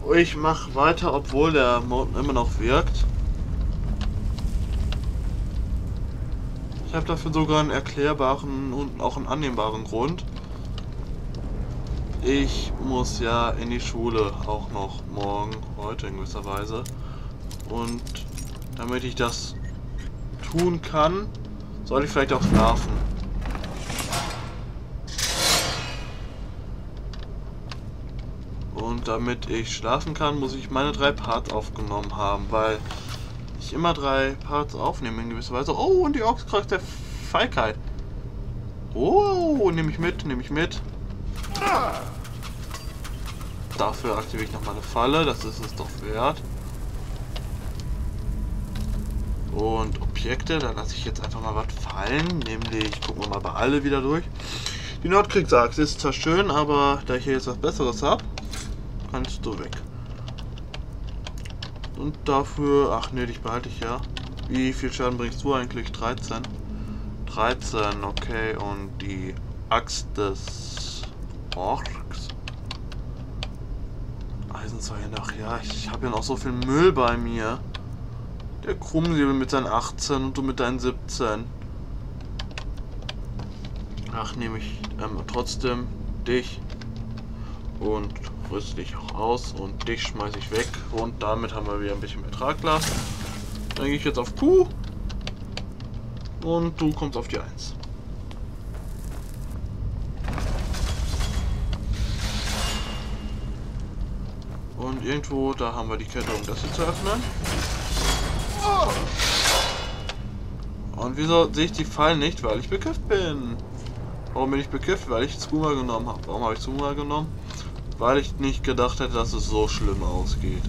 Ich mache weiter, obwohl der Mode immer noch wirkt. Ich habe dafür sogar einen erklärbaren und auch einen annehmbaren Grund. Ich muss ja in die Schule auch noch morgen, heute in gewisser Weise. Und damit ich das tun kann, soll ich vielleicht auch schlafen. Und damit ich schlafen kann, muss ich meine 3 Parts aufgenommen haben, weil ich immer 3 Parts aufnehme in gewisser Weise. Oh, und die Ochskraft der Feigheit. Oh, nehme ich mit, nehme ich mit. Dafür aktiviere ich nochmal eine Falle, das ist es doch wert. Und Objekte, da lasse ich jetzt einfach mal was fallen, nämlich, gucken wir mal bei alle wieder durch. Die Nordkriegsachse ist zwar schön, aber da ich hier jetzt was Besseres habe, kannst du weg. Und dafür, ach nee, dich behalte ich ja. Wie viel Schaden bringst du eigentlich? 13. 13, okay, und die Axt des Orks. Eisenzeichen, ach ja, ich habe ja noch so viel Müll bei mir. Der Krummsäbel mit seinen 18 und du mit deinen 17. Ach, nehme ich trotzdem dich und rüste dich auch aus und dich schmeiße ich weg und damit haben wir wieder ein bisschen mehr Traglast. Dann gehe ich jetzt auf Q und du kommst auf die 1. Und irgendwo, da haben wir die Kette, um das hier zu öffnen. Und wieso sehe ich die Fallen nicht? Weil ich bekifft bin. Warum bin ich bekifft? Weil ich Skooma genommen habe. Warum habe ich Skooma genommen? Weil ich nicht gedacht hätte, dass es so schlimm ausgeht.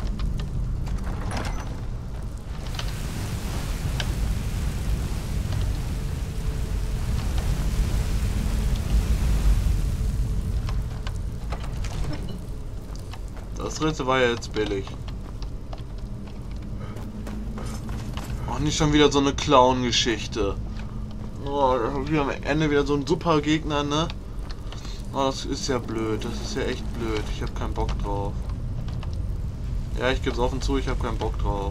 Das Rätsel war ja jetzt billig. Auch nicht schon wieder so eine Clown-Geschichte. Oh, wir am Ende wieder so ein super Gegner, ne? Oh, das ist ja blöd. Das ist ja echt blöd. Ich habe keinen Bock drauf. Ja, ich gebe es offen zu, ich habe keinen Bock drauf.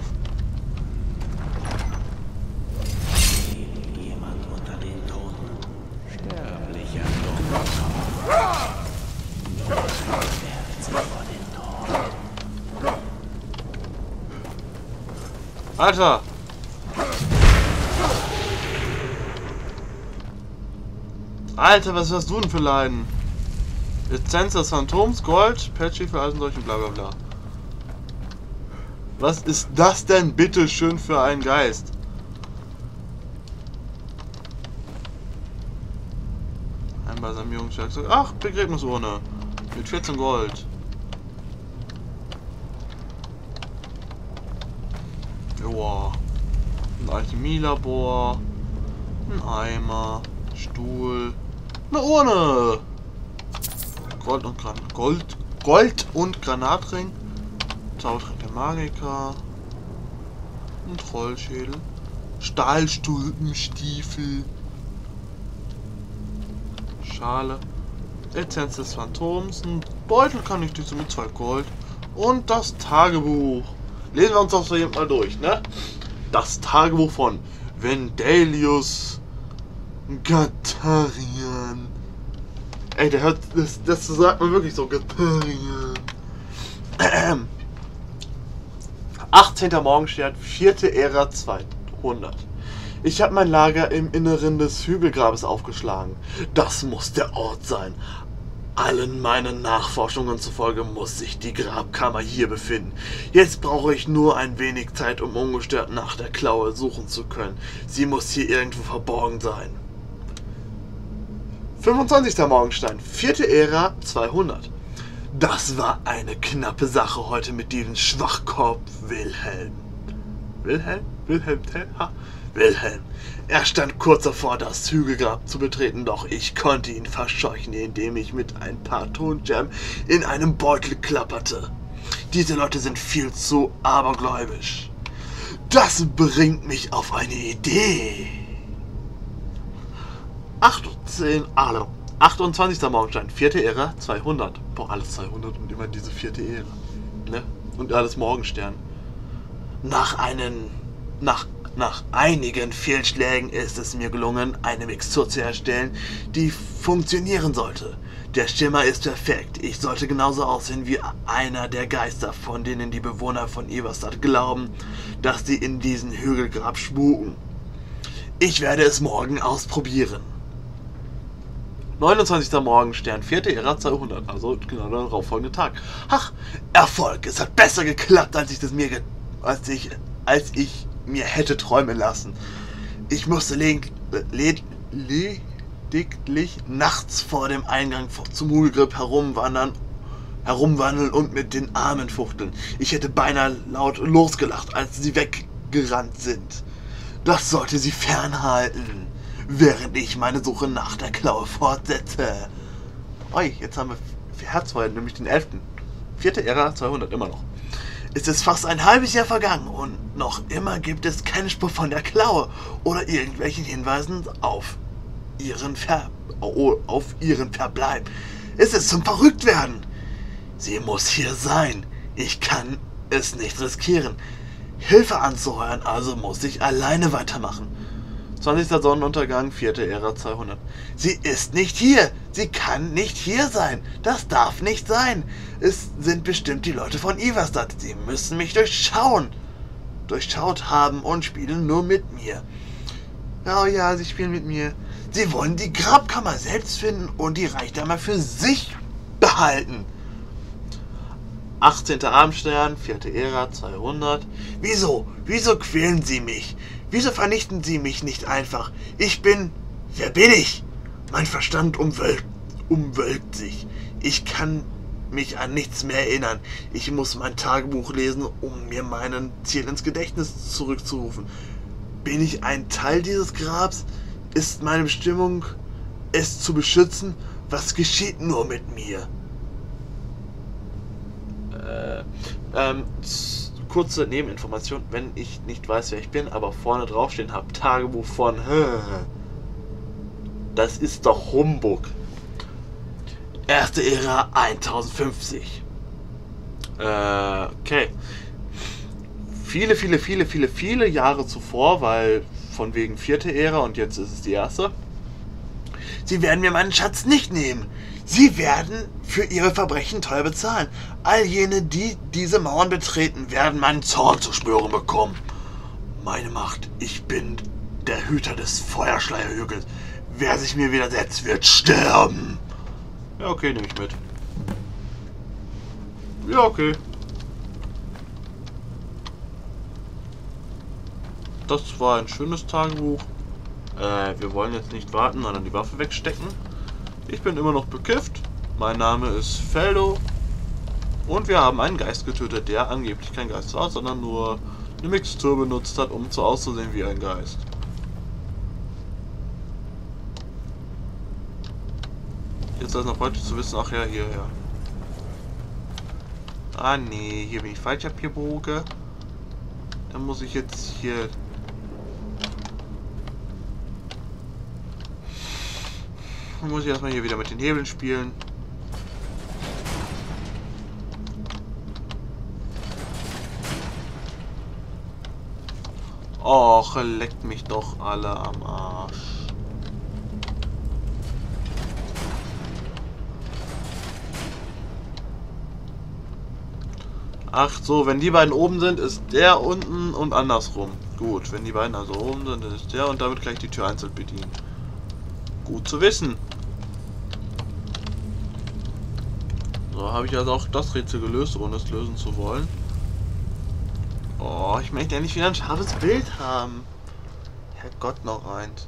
Jemand unter den Toten. Sterblicher Tod. Vor den Tod. Alter! Alter, was hast du denn für Leiden? Lizenz des Phantoms, Gold, Patchy für Eisendolch und bla bla bla. Was ist das denn bitte schön für ein Geist? Ein Balsamierungswerkzeug. Ach, Begräbnisurne. Mit 14 Gold. Joa. Ein Alchemielabor. Ein Eimer. Stuhl. Eine Urne. Gold und Granatring. Zaubertrank der Magiker. Ein Trollschädel. Stahlstulpenstiefel. Schale. Essenz des Phantoms. Ein Beutel kann ich diese mit 2 Gold. Und das Tagebuch. Lesen wir uns das so mal durch, ne? Das Tagebuch von Vendelius Gatarian. Ey, der hört, das sagt man wirklich so, Gatarian. 18. Morgenstern, 4. Ära 200. Ich habe mein Lager im Inneren des Hügelgrabes aufgeschlagen. Das muss der Ort sein. Allen meinen Nachforschungen zufolge muss sich die Grabkammer hier befinden. Jetzt brauche ich nur ein wenig Zeit, um ungestört nach der Klaue suchen zu können. Sie muss hier irgendwo verborgen sein. 25. Morgenstein, 4. Ära 200. Das war eine knappe Sache heute mit diesem Schwachkopf Wilhelm. Wilhelm? Wilhelm Tell? Ha. Wilhelm. Er stand kurz davor, das Hügelgrab zu betreten, doch ich konnte ihn verscheuchen, indem ich mit ein paar Tonscherben in einem Beutel klapperte. Diese Leute sind viel zu abergläubisch. Das bringt mich auf eine Idee. 28. Morgenstein, 4. Ära 200. Boah, alles 200 und immer diese 4. Ära. Ne? Und alles Morgenstern. Nach einigen Fehlschlägen ist es mir gelungen, eine Mixtur zu erstellen, die funktionieren sollte. Der Schimmer ist perfekt. Ich sollte genauso aussehen wie einer der Geister, von denen die Bewohner von Ivarstadt glauben, dass sie in diesen Hügelgrab spuken. Ich werde es morgen ausprobieren. 29. Morgenstern, 4. Ära 200, also genau der darauffolgende Tag. Ach, Erfolg! Es hat besser geklappt, als ich mir hätte träumen lassen. Ich musste lediglich nachts vor dem Eingang zum Hügelgrab herumwandeln und mit den Armen fuchteln. Ich hätte beinahe laut losgelacht, als sie weggerannt sind. Das sollte sie fernhalten, während ich meine Suche nach der Klaue fortsetze. Oi, jetzt haben wir Herzfeuer, nämlich den 11. 4. Ära 200, immer noch. Es ist fast ein halbes Jahr vergangen und noch immer gibt es keine Spur von der Klaue oder irgendwelchen Hinweisen auf ihren Verbleib. Es ist zum Verrücktwerden. Sie muss hier sein. Ich kann es nicht riskieren, Hilfe anzuheuern, also muss ich alleine weitermachen. 20. Sonnenuntergang, 4. Ära 200. Sie ist nicht hier. Sie kann nicht hier sein. Das darf nicht sein. Es sind bestimmt die Leute von Ivarstadt. Sie müssen mich durchschaut haben und spielen nur mit mir. Oh ja, sie spielen mit mir. Sie wollen die Grabkammer selbst finden und die Reichtümer für sich behalten. 18. Abendstern, 4. Ära 200. Wieso? Wieso quälen sie mich? Wieso vernichten sie mich nicht einfach? Wer bin ich? Mein Verstand umwölkt sich. Ich kann mich an nichts mehr erinnern. Ich muss mein Tagebuch lesen, um mir meinen Ziel ins Gedächtnis zurückzurufen. Bin ich ein Teil dieses Grabs? Ist meine Bestimmung, es zu beschützen? Was geschieht nur mit mir? Kurze Nebeninformation, wenn ich nicht weiß, wer ich bin, aber vorne draufstehen habe, Tagebuch von... Das ist doch Humbug. 1. Ära 1050. Okay. Viele Jahre zuvor, weil von wegen 4. Ära und jetzt ist es die 1. Sie werden mir meinen Schatz nicht nehmen. Sie werden für ihre Verbrechen teuer bezahlen. All jene, die diese Mauern betreten, werden meinen Zorn zu spüren bekommen. Meine Macht, ich bin der Hüter des Feuerschleierhügels. Wer sich mir widersetzt, wird sterben. Ja, okay, nehme ich mit. Ja, okay. Das war ein schönes Tagebuch. Wir wollen jetzt nicht warten, sondern die Waffe wegstecken. Ich bin immer noch bekifft. Mein Name ist Feldo. Und wir haben einen Geist getötet, der angeblich kein Geist war, sondern nur eine Mixtur benutzt hat, um so auszusehen wie ein Geist. Jetzt ist noch heute zu wissen, ach ja, hierher. Ah nee, hier bin ich falsch abgebogen. Dann muss ich jetzt hier... Dann muss ich erstmal hier wieder mit den Hebeln spielen. Och, leckt mich doch alle am Arsch. Ach so, wenn die beiden oben sind, ist der unten und andersrum. Gut, wenn die beiden also oben sind, dann ist der und damit gleich die Tür einzeln bedienen. Gut zu wissen. So, habe ich also auch das Rätsel gelöst, ohne es lösen zu wollen. Oh, ich möchte endlich wieder ein scharfes Bild haben. Herrgott, noch eins.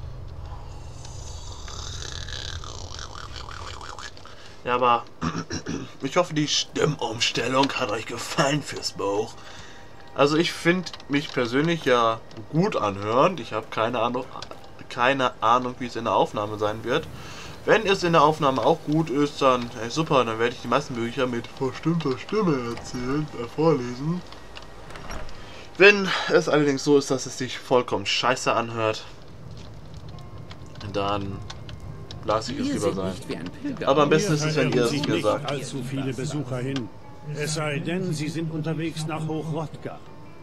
Ja, aber ich hoffe, die Stimmumstellung hat euch gefallen fürs Buch. Also ich finde mich persönlich ja gut anhörend. Ich habe keine Ahnung, wie es in der Aufnahme sein wird. Wenn es in der Aufnahme auch gut ist, dann super, dann werde ich die meisten Bücher mit verstimmter Stimme vorlesen. Wenn es allerdings so ist, dass es sich vollkommen scheiße anhört, dann lasse ich es lieber sein. Aber am besten ist es, wenn ihr es mir sagt. Allzu viele Besucher hin. Es sei denn, Sie sind unterwegs nach Hochrodka.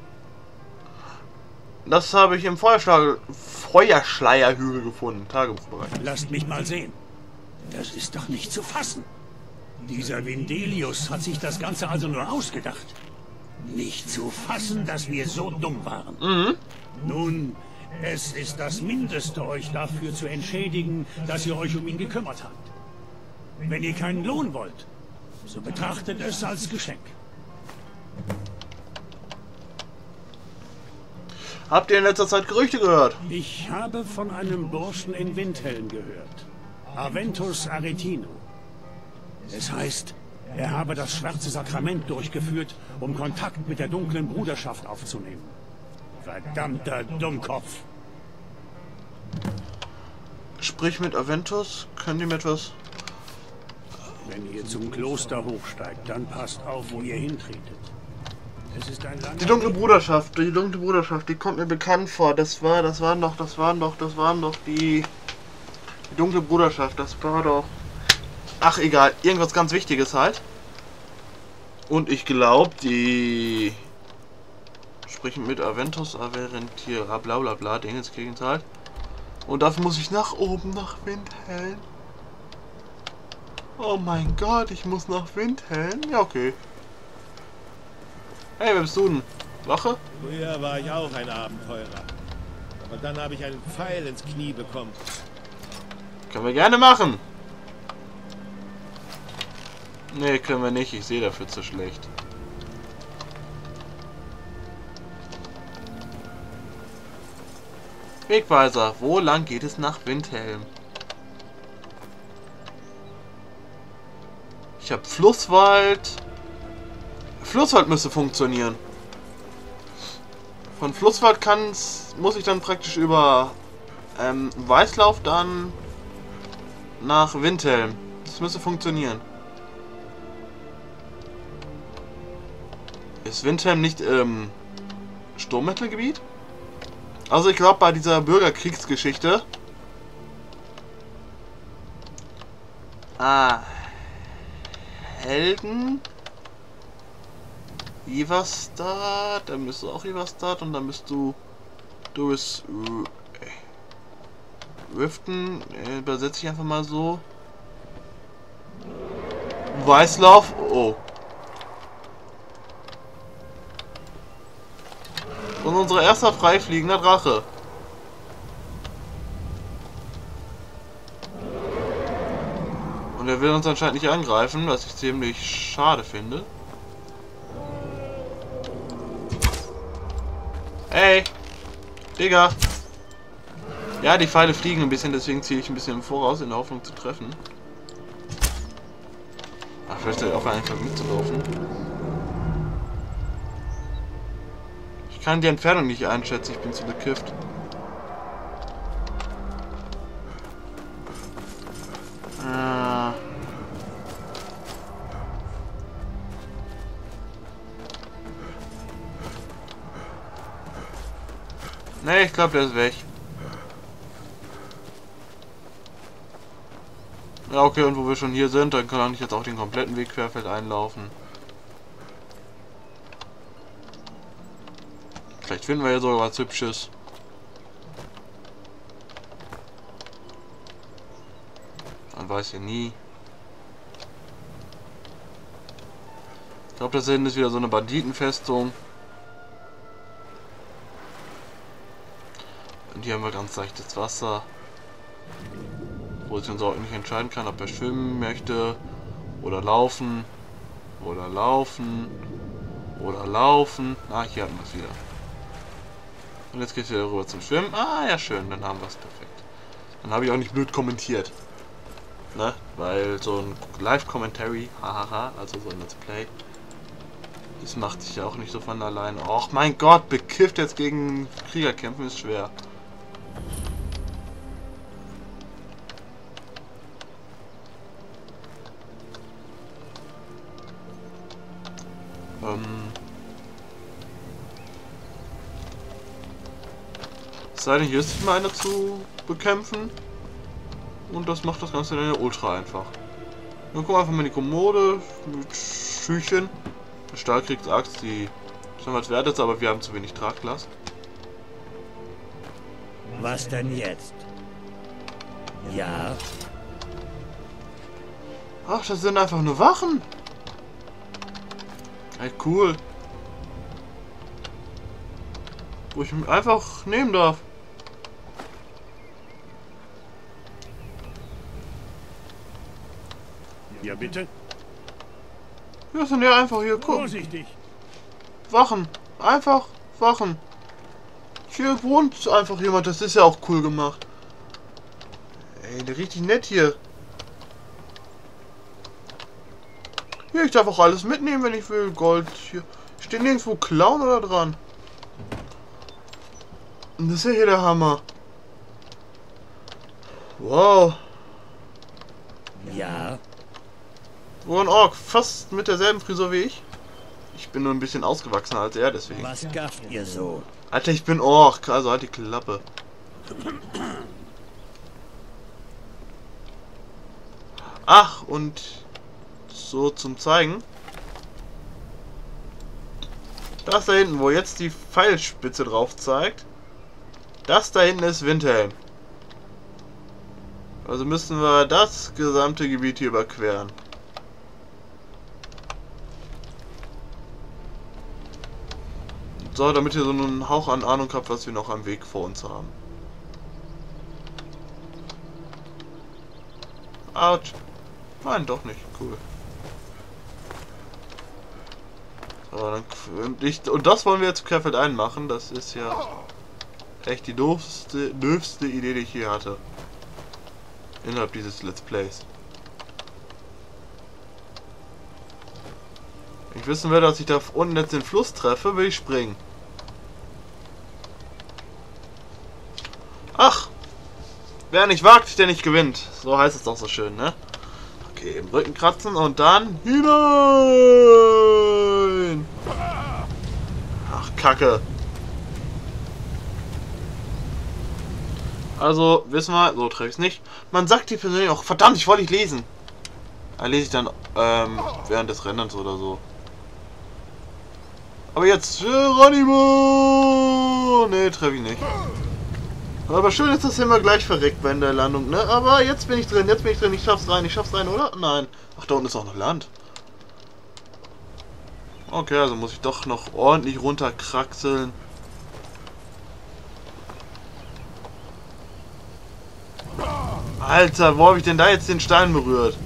Das habe ich im Feuerschleierhügel gefunden. Tagebuchbereich. Lasst mich mal sehen. Das ist doch nicht zu fassen. Dieser Vindelius hat sich das Ganze also nur ausgedacht. Nicht zu fassen, dass wir so dumm waren. Nun, es ist das Mindeste, euch dafür zu entschädigen, dass ihr euch um ihn gekümmert habt. Wenn ihr keinen Lohn wollt, so betrachtet es als Geschenk. Habt ihr in letzter Zeit Gerüchte gehört? Ich habe von einem Burschen in Windhelm gehört. Aventus Aretino. Es heißt, er habe das schwarze Sakrament durchgeführt, um Kontakt mit der dunklen Bruderschaft aufzunehmen. Verdammter Dummkopf. Sprich mit Aventus. Können die mir etwas... Wenn ihr zum Kloster hochsteigt, dann passt auf, wo ihr hintretet. Es ist ein langer Die dunkle Bruderschaft, die kommt mir bekannt vor. Das waren doch die dunkle Bruderschaft, das war doch... Ach egal, irgendwas ganz Wichtiges halt. Und ich glaube, die... Sprich mit Aventus, Averentira, bla bla bla, Dingens Gegenteil. Und dafür muss ich nach oben, nach Windhelm. Oh mein Gott, ich muss nach Windhelm? Ja, okay. Hey, wer bist du denn? Wache? Früher war ich auch ein Abenteurer. Aber dann habe ich einen Pfeil ins Knie bekommen. Können wir gerne machen. Nee, können wir nicht. Ich sehe dafür zu schlecht. Wegweiser. Wo lang geht es nach Windhelm? Ich habe Flusswald. Flusswald müsste funktionieren. Von Flusswald muss ich dann praktisch über Weißlauf dann nach Windhelm. Das müsste funktionieren. Ist Windhelm nicht im Sturmmittelgebiet? Also ich glaube bei dieser Bürgerkriegsgeschichte. Helden. Ivarstad, dann bist du auch Ivarstad und dann bist du bist Riften, übersetze ich einfach mal so. Weißlauf, oh. Und unser erster freifliegender Drache. Und er will uns anscheinend nicht angreifen, was ich ziemlich schade finde. Hey! Digga! Ja, die Pfeile fliegen ein bisschen, deswegen ziehe ich ein bisschen im Voraus, in der Hoffnung zu treffen. Ach, vielleicht auch einfach mitzulaufen. Ich kann die Entfernung nicht einschätzen, ich bin zu bekifft. Ne, ich glaube, der ist weg. Ja, okay, und wo wir schon hier sind, dann kann ich jetzt auch den kompletten Weg querfeld einlaufen. Vielleicht finden wir ja sogar was Hübsches. Man weiß ja nie. Ich glaube, das hier hinten ist wieder so eine Banditenfestung. Und hier haben wir ganz leichtes Wasser. Wo sich uns auch nicht entscheiden kann, ob er schwimmen möchte. Oder laufen. Oder laufen. Oder laufen. Ah, hier hatten wir es wieder. Und jetzt geht es wieder rüber zum Schwimmen. Ah, ja schön, dann haben wir es perfekt. Dann habe ich auch nicht blöd kommentiert. Ne? Weil so ein Live-Commentary, hahaha, also so ein Let's Play, das macht sich ja auch nicht so von alleine. Och mein Gott, bekifft jetzt gegen Krieger kämpfen ist schwer. Es sei denn, hier ist mal einer zu bekämpfen. Und das macht das Ganze dann ja ultra einfach. Dann gucken wir einfach mal in die Kommode mit Schüchen. Stahlkriegsaxt, die schon was wert ist, aber wir haben zu wenig Tragglas. Was denn jetzt? Ja, Ach, das sind einfach nur Wachen. Hey, cool. Wo ich mich einfach nehmen darf. ja bitte. Ja, sind ja einfach hier, guck. Vorsichtig. Wachen. Einfach Wachen. Hier wohnt einfach jemand, das ist ja auch cool gemacht. Ey, der richtig nett hier. Hier, ich darf auch alles mitnehmen, wenn ich will. Gold. Hier steht nirgendwo Clown oder dran. Und das ist ja hier der Hammer. Wow. Ja, Wo ein Ork. Fast mit derselben Frisur wie ich. Ich bin nur ein bisschen ausgewachsener als er, deswegen. was gafft ihr so? Alter, ich bin Ork. Also halt die Klappe. Ach, und so zum Zeigen. Das da hinten, wo jetzt die Pfeilspitze drauf zeigt. Das da hinten ist Windhelm. Also müssen wir das gesamte Gebiet hier überqueren. So, damit ihr so einen Hauch an Ahnung habt, was wir noch am Weg vor uns haben. Autsch. Nein, doch nicht. Cool. So, dann, und das wollen wir jetzt zu Querfeld einmachen. Das ist ja echt die doofste Idee, die ich hier hatte. Innerhalb dieses Let's Plays. Wenn ich wissen will, dass ich da unten jetzt den Fluss treffe, will ich springen. Ach! Wer nicht wagt, der nicht gewinnt. So heißt es doch so schön, ne? Okay, im Rücken kratzen und dann hinein! Ach, Kacke. Also, wissen wir, so treffe ich es nicht. Man sagt die persönlich auch, verdammt, ich wollte nicht lesen. Da lese ich dann während des Rennens oder so. Aber jetzt, Geronimo! Ne, treffe ich nicht. Aber schön ist das immer gleich verreckt bei der Landung, ne? Aber jetzt bin ich drin, ich schaff's rein, oder? Nein. Ach, da unten ist auch noch Land. Okay, also muss ich doch noch ordentlich runterkraxeln. Alter, wo habe ich denn da jetzt den Stein berührt?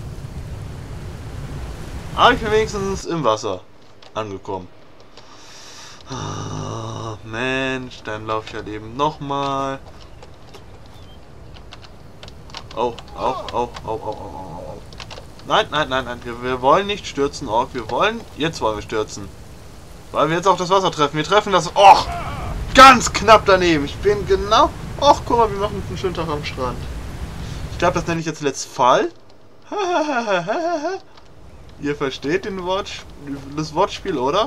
Aber ich bin wenigstens im Wasser angekommen. Ah, Mensch, dann laufe ich halt eben nochmal. Oh. Nein. Wir wollen nicht stürzen, Ork. Jetzt wollen wir stürzen. Weil wir jetzt auch das Wasser treffen. Wir treffen das... Och! Ganz knapp daneben. Ich bin genau... Och, guck mal, wir machen einen schönen Tag am Strand. Ich glaube, das nenne ich jetzt Let's Fall. Ihr versteht das Wortspiel, oder?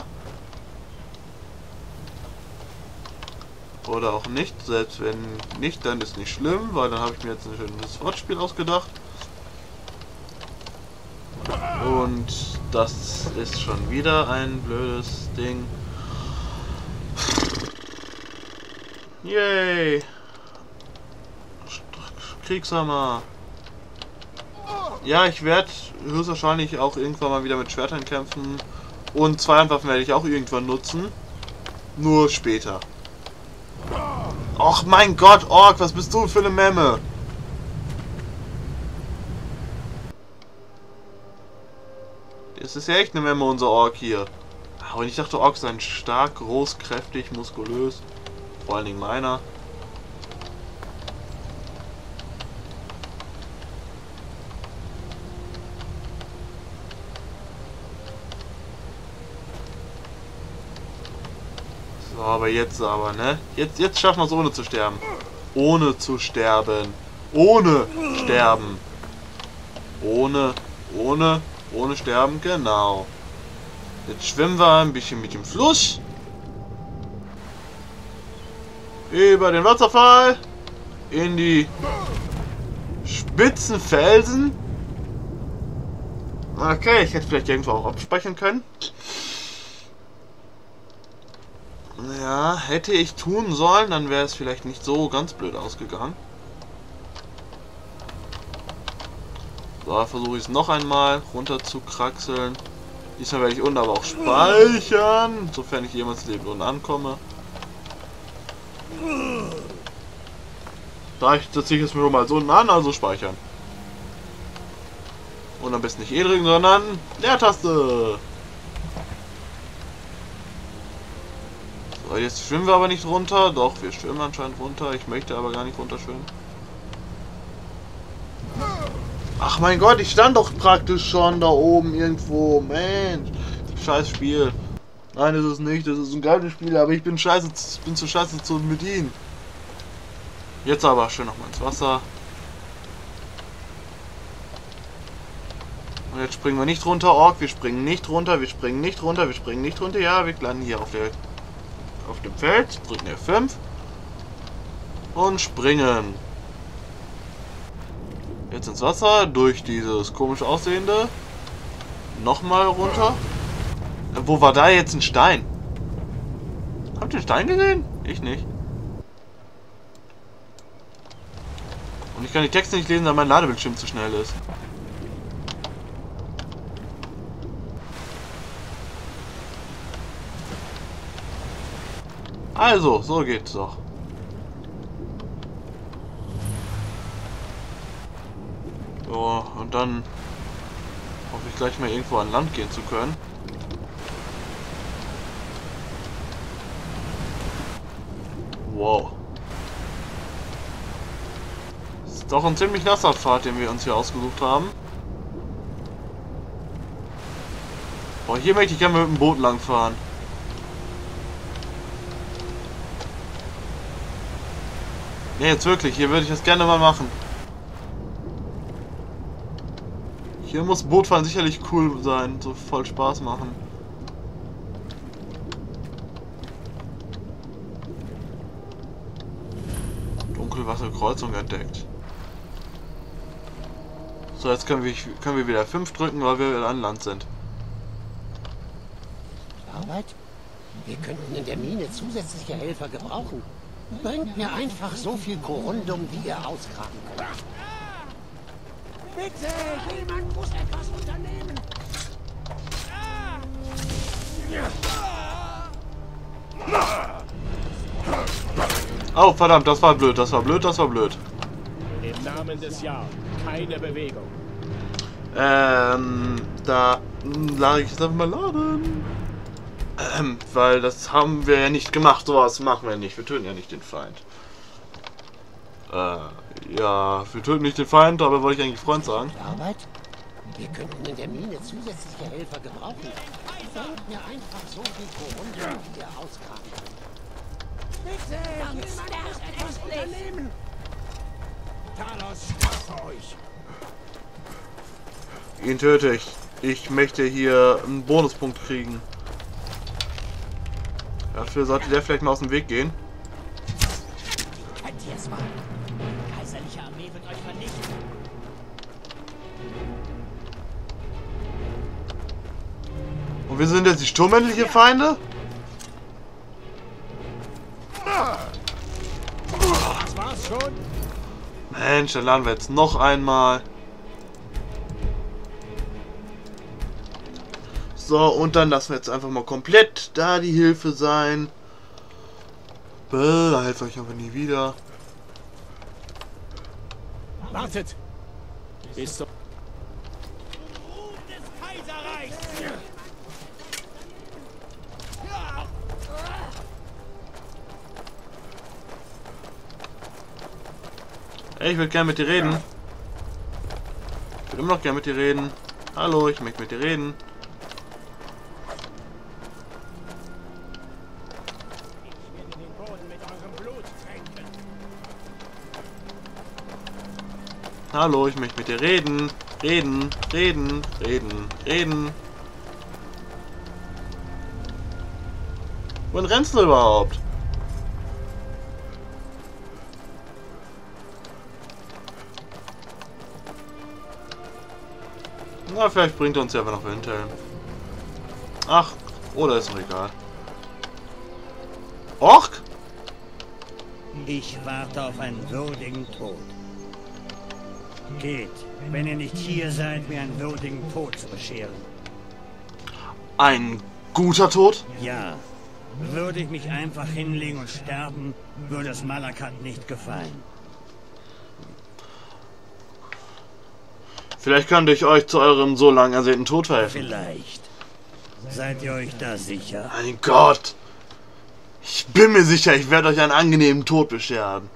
Oder auch nicht. Selbst wenn nicht, dann ist nicht schlimm, weil dann habe ich mir jetzt ein schönes Wortspiel ausgedacht. Und das ist schon wieder ein blödes Ding. Yay! Kriegshammer. Ja, ich werde höchstwahrscheinlich auch irgendwann mal wieder mit Schwertern kämpfen. Und Zweihandwaffen werde ich auch irgendwann nutzen. Nur später. Och mein Gott, Ork, was bist du für eine Memme? Das ist ja echt eine Memme, unser Ork hier. Und ich dachte, Orks seien stark, groß, kräftig, muskulös. Vor allen Dingen meiner. So, aber jetzt ne? Jetzt schaffen wir es ohne zu sterben. Ohne zu sterben. Ohne sterben. Ohne sterben, genau. Jetzt schwimmen wir ein bisschen mit dem Fluss. Über den Wasserfall. In die spitzen Felsen. Okay, ich hätte vielleicht irgendwo auch abspeichern können. Ja, hätte ich tun sollen, dann wäre es vielleicht nicht so ganz blöd ausgegangen. So, versuche ich es noch einmal runter zu kraxeln. Diesmal werde ich unten aber auch speichern, sofern ich jemals lebend unten ankomme. Da ziehe ich es mir schon mal so unten an, also speichern. Und am besten nicht E drücken, sondern Leertaste. So, jetzt schwimmen wir aber nicht runter. Doch, wir schwimmen anscheinend runter. Ich möchte aber gar nicht runterschwimmen. Ach mein Gott, ich stand doch praktisch schon da oben irgendwo. Mensch, scheiß Spiel. Nein, das ist nicht. Das ist ein geiles Spiel, aber ich bin scheiße, zu scheiße zu bedienen. Jetzt aber schön nochmal ins Wasser. Und jetzt springen wir nicht runter, Ork. Wir springen nicht runter, wir springen nicht runter, wir springen nicht runter. Ja, wir landen hier auf dem Feld. Drücken F5. Und springen. Jetzt ins Wasser, durch dieses komisch aussehende. Nochmal runter. Wo war da jetzt ein Stein? Habt ihr den Stein gesehen? Ich nicht. Und ich kann die Texte nicht lesen, da mein Ladebildschirm zu schnell ist. Also, so geht's doch. So, und dann hoffe ich gleich mal irgendwo an Land gehen zu können. Wow. Das ist doch ein ziemlich nasser Pfad, den wir uns hier ausgesucht haben. Boah, hier möchte ich gerne mit dem Boot lang fahren. Ne, jetzt wirklich, hier würde ich das gerne mal machen. Hier muss Bootfahren sicherlich cool sein, so voll Spaß machen. Dunkelwasserkreuzung entdeckt. So, jetzt können wir wieder 5 drücken, weil wir wieder an Land sind. Arbeit? Wir könnten in der Mine zusätzliche Helfer gebrauchen. Bringt mir einfach so viel Korundum, wie ihr ausgraben könnt. Bitte, jemand muss etwas unternehmen. Oh, verdammt, das war blöd, das war blöd, das war blöd. Im Namen des Jahr, keine Bewegung. Da lade ich jetzt einfach mal laden. Weil das haben wir ja nicht gemacht, sowas machen wir nicht. Wir töten ja nicht den Feind. Ja, wir töten nicht den Feind, aber wollte ich eigentlich Freund sagen. Arbeit? Wir könnten in der Mine zusätzliche Helfer gebrauchen. Bringt mir einfach so viel Korundum, wie ihr ausgraben könnt. Bitte, jemand muss etwas unternehmen. Talos, stopfe euch! Ihn töte ich. Ich möchte hier einen Bonuspunkt kriegen. Dafür sollte der vielleicht mal aus dem Weg gehen. Könnt ihr es mal? Die kaiserliche Armee wird euch vernichten. Und wir sind jetzt die sturmmännliche Feinde? Das war's schon. Mensch, dann laden wir jetzt noch einmal. So, und dann lassen wir jetzt einfach mal komplett da die Hilfe sein. Da helfe ich aber nie wieder. Wartet. Bis zum Ruhm des Kaiserreichs! Ey, ich würde gerne mit dir reden. Ich würde immer noch gerne mit dir reden. Hallo, ich möchte mit dir reden. Ich werde den Boden mit eurem Blut tränken. Hallo, ich möchte mit dir reden. Reden, reden, reden, reden. Wohin rennst du überhaupt? Na, vielleicht bringt er uns ja aber noch Windhelm. Ach, oder ist noch egal. Ork? Ich warte auf einen würdigen Tod. Geht, wenn ihr nicht hier seid, mir einen würdigen Tod zu bescheren. Ein guter Tod? Ja, würde ich mich einfach hinlegen und sterben, würde es Malakat nicht gefallen. Vielleicht könnte ich euch zu eurem so lang ersehnten Tod verhelfen. Vielleicht. Seid ihr euch da sicher? Mein Gott! Ich bin mir sicher, ich werde euch einen angenehmen Tod bescheren.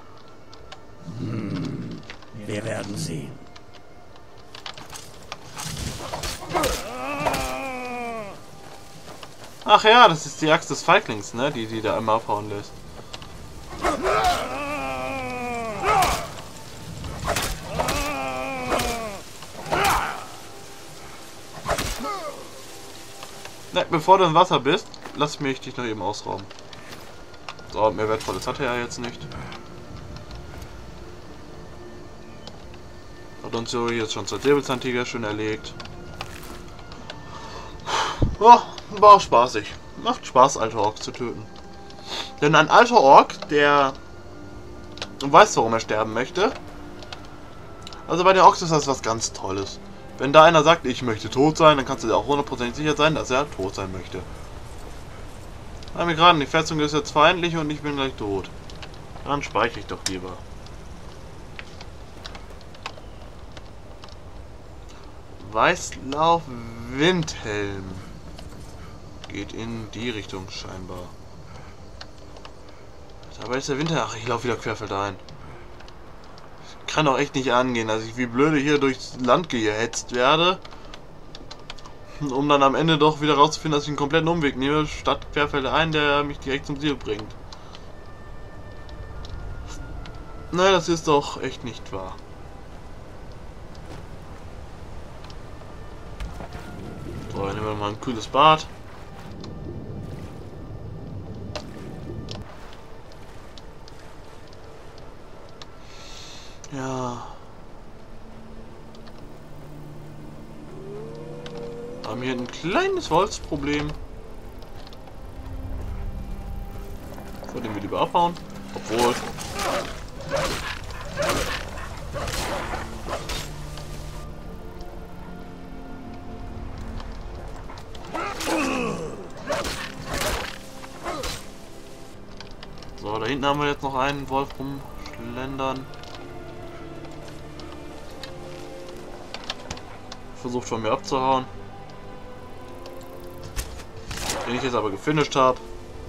Wir werden sehen. Ach ja, das ist die Axt des Feiglings, ne? Die da immer abhauen lässt. Ne, bevor du im Wasser bist, lass mich dich noch eben ausrauben. So, mehr Wertvolles hat er ja jetzt nicht. Hat uns so jetzt schon zur Säbelzahntiger schön erlegt. Ja, war auch spaßig. Macht Spaß, alte Orks zu töten. Denn ein alter Ork, der weiß, warum er sterben möchte. Also bei den Orks ist das was ganz Tolles. Wenn da einer sagt, ich möchte tot sein, dann kannst du dir auch 100% sicher sein, dass er tot sein möchte. Aber mir gerade, die Festung ist jetzt feindlich und ich bin gleich tot. Dann speichere ich doch lieber. Weißlauf Windhelm. Geht in die Richtung scheinbar. Dabei ist der Winter. Ach, ich laufe wieder querfeldein. Kann doch echt nicht angehen, dass ich wie blöde hier durchs Land gehetzt werde. Um dann am Ende doch wieder rauszufinden, dass ich einen kompletten Umweg nehme, statt querfeldein, der mich direkt zum Ziel bringt. Nein, das ist doch echt nicht wahr. So, dann nehmen wir mal ein kühles Bad. Ja. Haben hier ein kleines Holzproblem. Vor dem wir lieber abhauen. Obwohl. So, da hinten haben wir jetzt noch einen Wolf rumschlendern. Versucht von mir abzuhauen. Den ich jetzt aber gefinisht habe.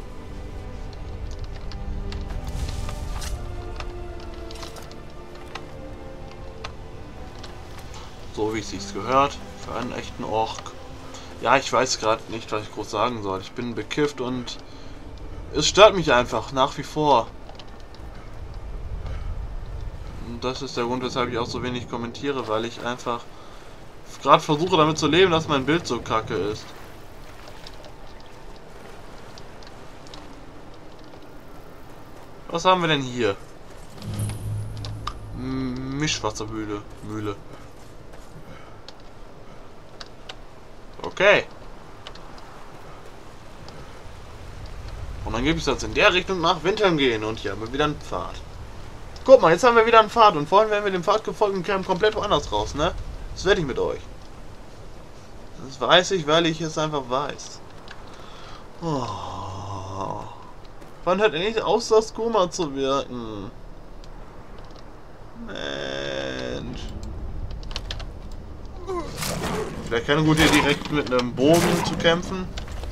So wie es sich gehört. Für einen echten Ork. Ja, ich weiß gerade nicht, was ich groß sagen soll. Ich bin bekifft und es stört mich einfach nach wie vor. Und das ist der Grund, weshalb ich auch so wenig kommentiere, weil ich einfach gerade versuche damit zu leben, dass mein Bild so kacke ist. Was haben wir denn hier? Mischwassermühle. Okay. Und dann gebe ich das in der Richtung nach Windhelm gehen und hier haben wir wieder einen Pfad. Guck mal, jetzt haben wir wieder einen Pfad und vorhin wären wir dem Pfad gefolgt und kämen komplett woanders raus, ne? Das werde ich mit euch. Das weiß ich, weil ich es einfach weiß. Oh. Wann hört er nicht auf, das Kuma zu wirken? Mensch. Vielleicht keine gute Idee, direkt mit einem Bogen zu kämpfen.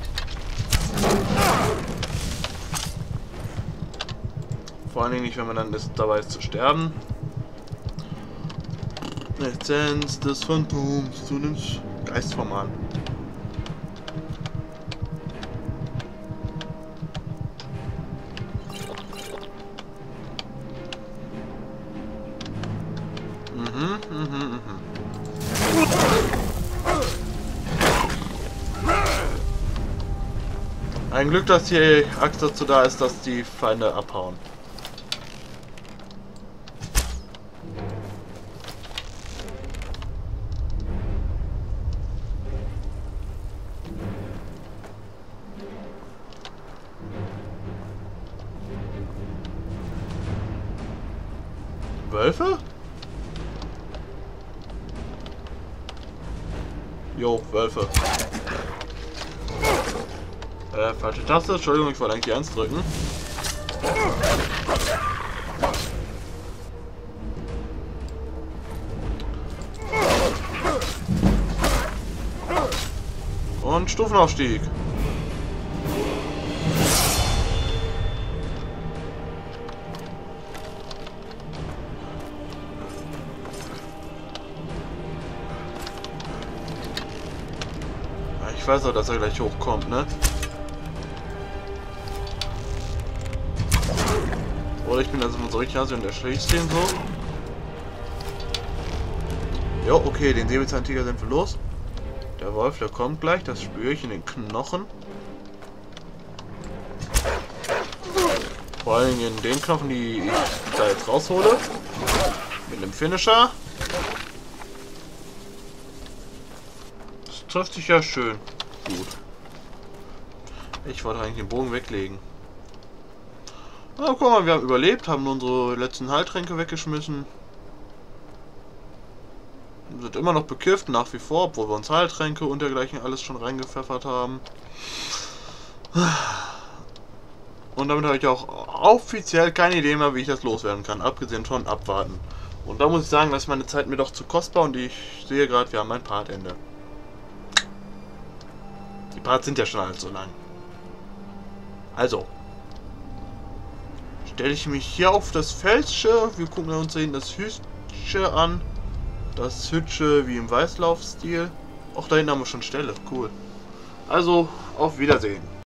Vor allen Dingen nicht, wenn man dann dabei ist zu sterben. Essenz des Phantoms zu dem Geistformat. Ein Glück, dass die Axt dazu da ist, dass die Feinde abhauen. Wölfe? Jo, Wölfe. Falsche Taste. Entschuldigung, ich wollte eigentlich ernst drücken. Und Stufenaufstieg. Ich weiß auch, dass er gleich hochkommt, ne? Oder ich bin also mal so richtig und der schießt den so. Jo, okay, den Säbelzahntiger sind wir los. Der Wolf, der kommt gleich, das spüre ich in den Knochen. Vor allen Dingen in den Knochen, die ich da jetzt raushole. Mit dem Finisher. Das trifft sich ja schön. Gut. Ich wollte eigentlich den Bogen weglegen. Na, guck mal, wir haben überlebt, haben unsere letzten Heiltränke weggeschmissen. Wir sind immer noch bekifft, nach wie vor, obwohl wir uns Heiltränke und dergleichen alles schon reingepfeffert haben. Und damit habe ich auch offiziell keine Idee mehr, wie ich das loswerden kann, abgesehen von abwarten. Und da muss ich sagen, dass ist meine Zeit mir doch zu kostbar und ich sehe gerade, wir haben ein Partende. Die Parts sind ja schon allzu lang. Also. Stelle ich mich hier auf das Felsche. Wir gucken uns hinten das Hütsche an. Das Hütsche wie im Weißlaufstil. Auch da hinten haben wir schon Stelle. Cool. Also, auf Wiedersehen.